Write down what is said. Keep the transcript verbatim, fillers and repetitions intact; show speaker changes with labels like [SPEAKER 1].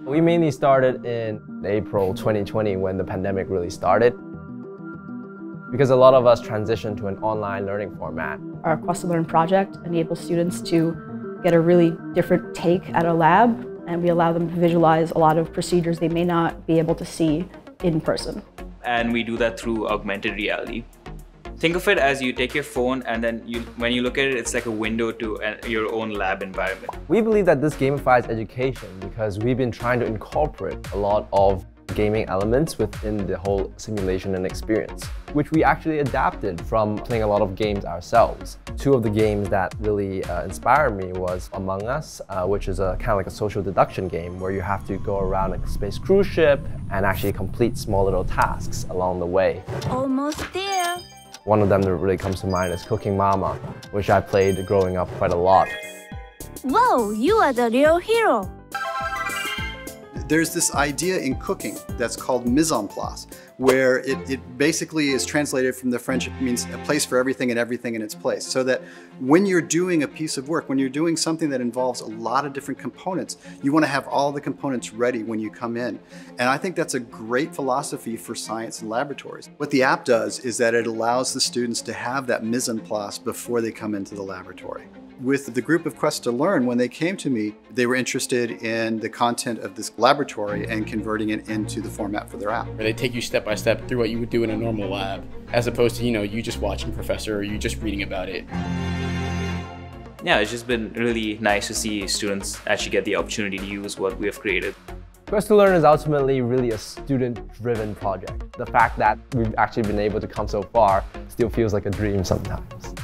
[SPEAKER 1] We mainly started in April twenty twenty when the pandemic really started, because a lot of us transitioned to an online learning format.
[SPEAKER 2] Our Quest to Learn project enables students to get a really different take at a lab, and we allow them to visualize a lot of procedures they may not be able to see in person.
[SPEAKER 3] And we do that through augmented reality. Think of it as you take your phone and then you, when you look at it, it's like a window to a, your own lab environment.
[SPEAKER 1] We believe that this gamifies education because we've been trying to incorporate a lot of gaming elements within the whole simulation and experience, which we actually adapted from playing a lot of games ourselves. Two of the games that really uh, inspired me was Among Us, uh, which is a kind of like a social deduction game where you have to go around a space cruise ship and actually complete small little tasks along the way.
[SPEAKER 4] Almost there.
[SPEAKER 1] One of them that really comes to mind is Cooking Mama, which I played growing up quite a lot.
[SPEAKER 4] Whoa, you are the real hero.
[SPEAKER 5] There's this idea in cooking that's called mise en place, where it, it basically is translated from the French. It means a place for everything and everything in its place. So that when you're doing a piece of work, when you're doing something that involves a lot of different components, you want to have all the components ready when you come in. And I think that's a great philosophy for science and laboratories. What the app does is that it allows the students to have that mise en place before they come into the laboratory. With the group of Quest to Learn, when they came to me, they were interested in the content of this laboratory and converting it into the format for their app.
[SPEAKER 6] They take you step by step through what you would do in a normal lab, as opposed to, you know, you just watching Professor or you just reading about it.
[SPEAKER 3] Yeah, it's just been really nice to see students actually get the opportunity to use what we have created.
[SPEAKER 1] Quest to Learn is ultimately really a student-driven project. The fact that we've actually been able to come so far still feels like a dream sometimes.